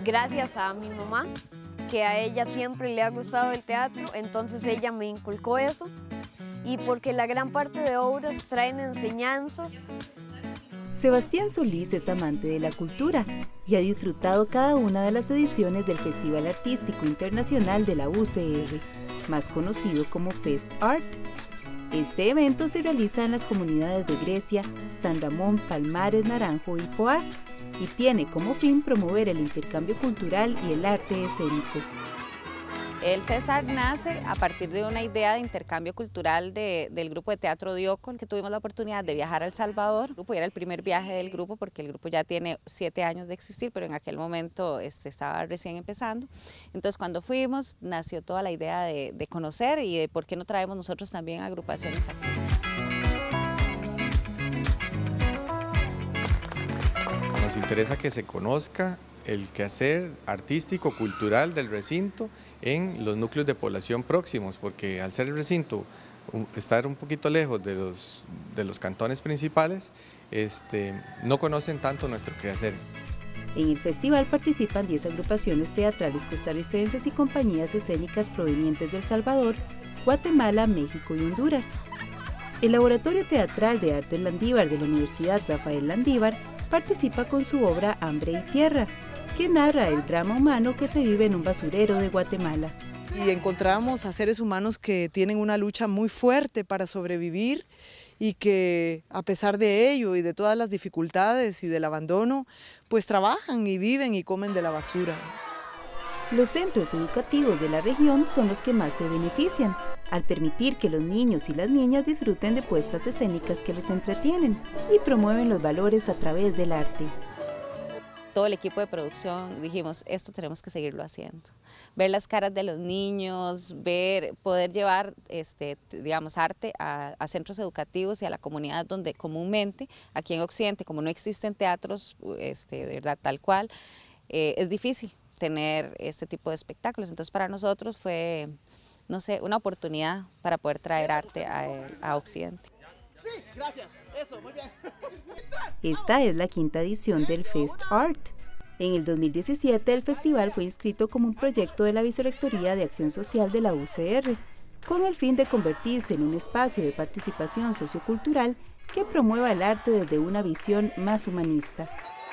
gracias a mi mamá, que a ella siempre le ha gustado el teatro, entonces ella me inculcó eso, y porque la gran parte de obras traen enseñanzas. Sebastián Solís es amante de la cultura y ha disfrutado cada una de las ediciones del Festival Artístico Internacional de la UCR, más conocido como Fest Art. Este evento se realiza en las comunidades de Grecia, San Ramón, Palmares, Naranjo y Poás, y tiene como fin promover el intercambio cultural y el arte escénico. El FESART nace a partir de una idea de intercambio cultural del grupo de teatro Diocon, que tuvimos la oportunidad de viajar a El Salvador. El grupo era el primer viaje del grupo, porque el grupo ya tiene 7 años de existir, pero en aquel momento estaba recién empezando. Entonces, cuando fuimos, nació toda la idea de conocer y de por qué no traemos nosotros también agrupaciones aquí. Nos interesa que se conozca el quehacer artístico, cultural del recinto en los núcleos de población próximos, porque al ser el recinto estar un poquito lejos de los cantones principales, no conocen tanto nuestro quehacer. En el festival participan 10 agrupaciones teatrales costarricenses y compañías escénicas provenientes de El Salvador, Guatemala, México y Honduras. El Laboratorio Teatral de Artes Landívar de la Universidad Rafael Landívar participa con su obra Hambre y Tierra, que narra el drama humano que se vive en un basurero de Guatemala. Y encontramos a seres humanos que tienen una lucha muy fuerte para sobrevivir y que a pesar de ello y de todas las dificultades y del abandono, pues trabajan y viven y comen de la basura. Los centros educativos de la región son los que más se benefician, al permitir que los niños y las niñas disfruten de puestas escénicas que los entretienen y promueven los valores a través del arte. Todo el equipo de producción dijimos, esto tenemos que seguirlo haciendo. Ver las caras de los niños, poder llevar digamos, arte a centros educativos y a la comunidad donde comúnmente, aquí en Occidente, como no existen teatros de verdad tal cual, es difícil tener este tipo de espectáculos. Entonces para nosotros fue, no sé, una oportunidad para poder traer arte a Occidente. Sí, gracias. Eso, muy bien. Esta es la 5ª edición del Fest Art. En el 2017 el festival fue inscrito como un proyecto de la Vicerrectoría de Acción Social de la UCR, con el fin de convertirse en un espacio de participación sociocultural que promueva el arte desde una visión más humanista.